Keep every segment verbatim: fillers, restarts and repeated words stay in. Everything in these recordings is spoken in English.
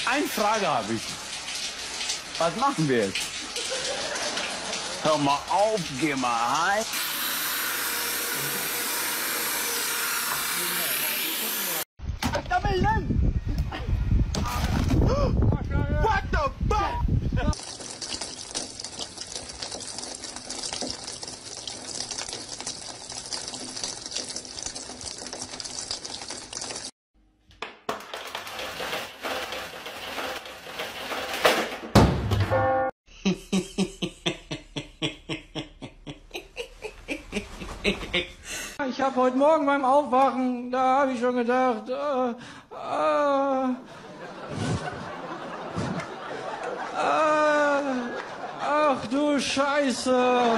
Eine Frage habe ich. Was machen wir jetzt? Hör mal auf, geh mal heim. What the fuck? Ich habe heute Morgen beim Aufwachen, da habe ich schon gedacht, äh, äh, äh, ach du Scheiße.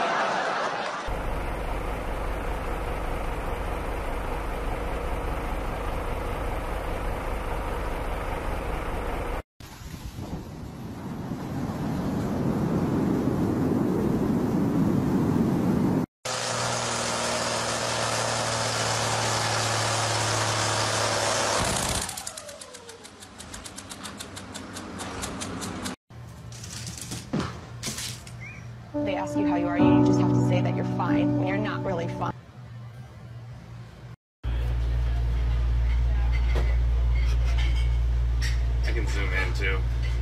They ask you how you are, you just have to say that you're fine when you're not really fine. I can zoom in too.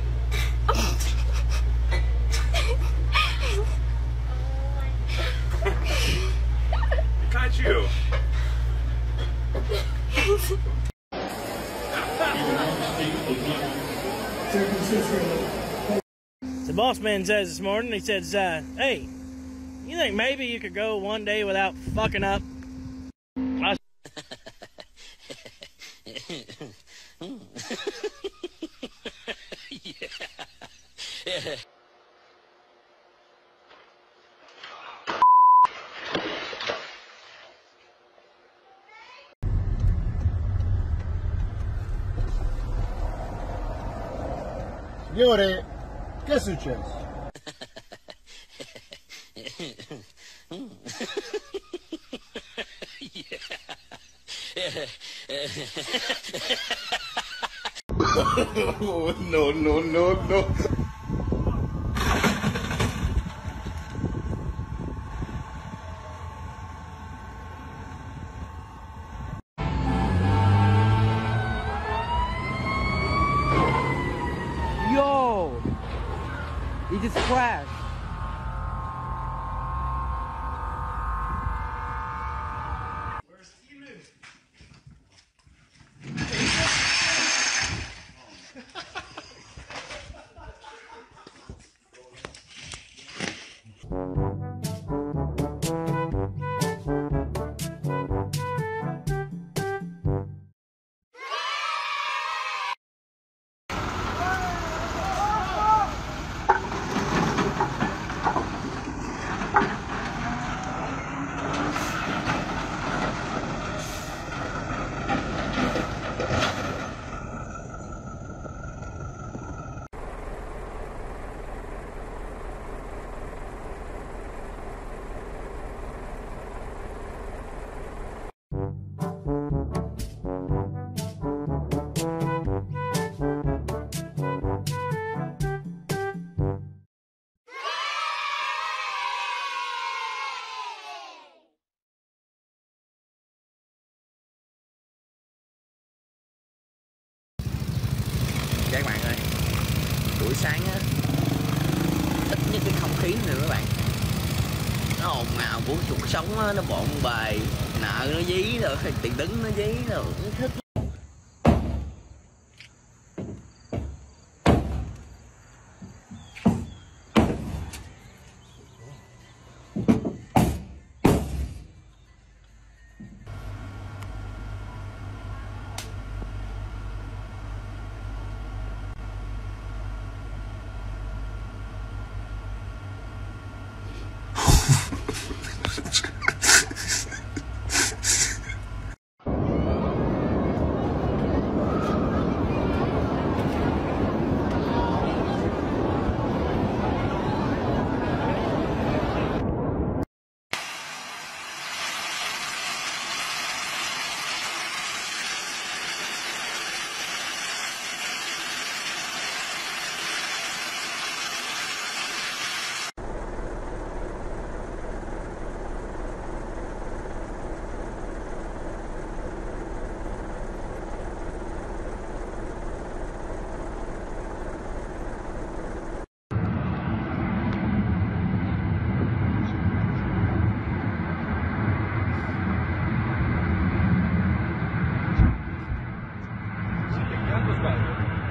Got you. The boss man says this morning, he says, uh, hey, you think maybe you could go one day without fucking up? I Yeah. Signore, che è successo? Oh, no, no, no, no. Yo, he just crashed. Các bạn ơi, buổi sáng á, ít nhất cái không khí nữa các bạn. Nó ồn ào của cuộc sống á, nó bộn bề, nợ nó dí rồi, tiền đứng nó dí rồi, nó thích.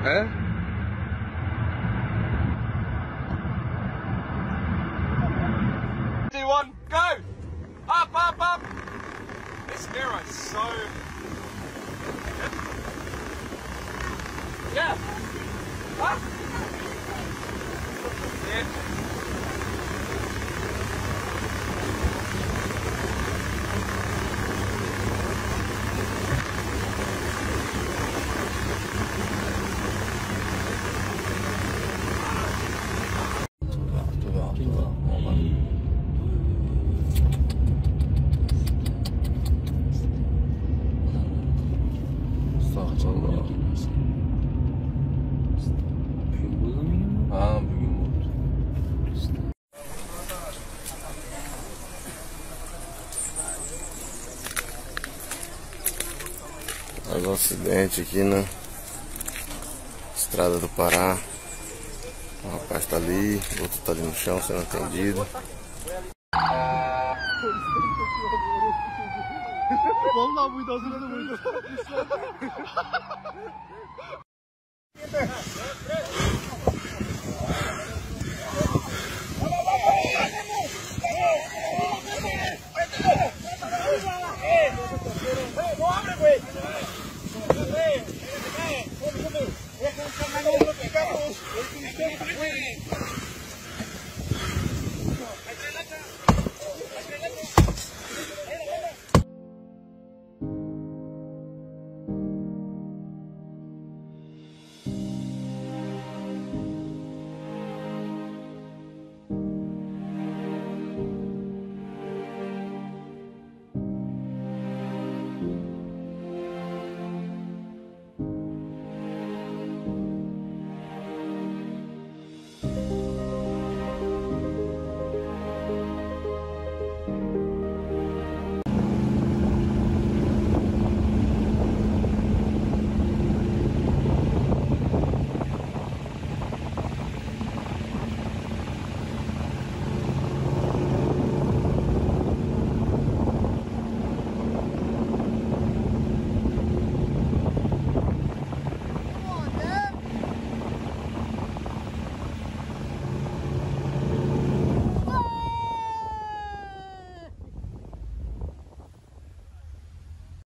É? One, go! Up, up, up! This mirror is so... Yeah! Up! Yeah. 아, 무기 Mais um acidente aqui na estrada do Pará. O rapaz tá ali, o outro tá ali no chão sendo atendido. Vallahi buydu, hazırladım buydu.